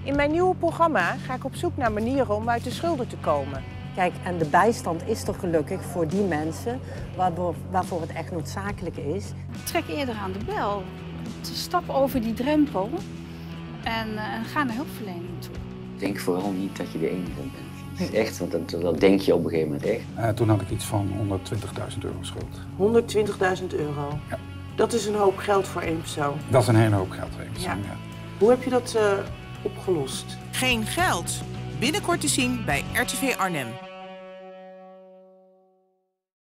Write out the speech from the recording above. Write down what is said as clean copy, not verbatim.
In mijn nieuwe programma ga ik op zoek naar manieren om uit de schulden te komen. Kijk, en de bijstand is er gelukkig voor die mensen waarvoor het echt noodzakelijk is. Trek eerder aan de bel. Stap over die drempel en ga naar hulpverlening toe. Denk vooral niet dat je de enige bent. Het is echt, want dat denk je op een gegeven moment echt. Toen had ik iets van 120.000 euro schuld. 120.000 euro? Ja. Dat is een hoop geld voor één persoon. Dat is een hele hoop geld voor één persoon, ja. Hoe heb je dat opgelost? Geen geld. Binnenkort te zien bij RTV Arnhem.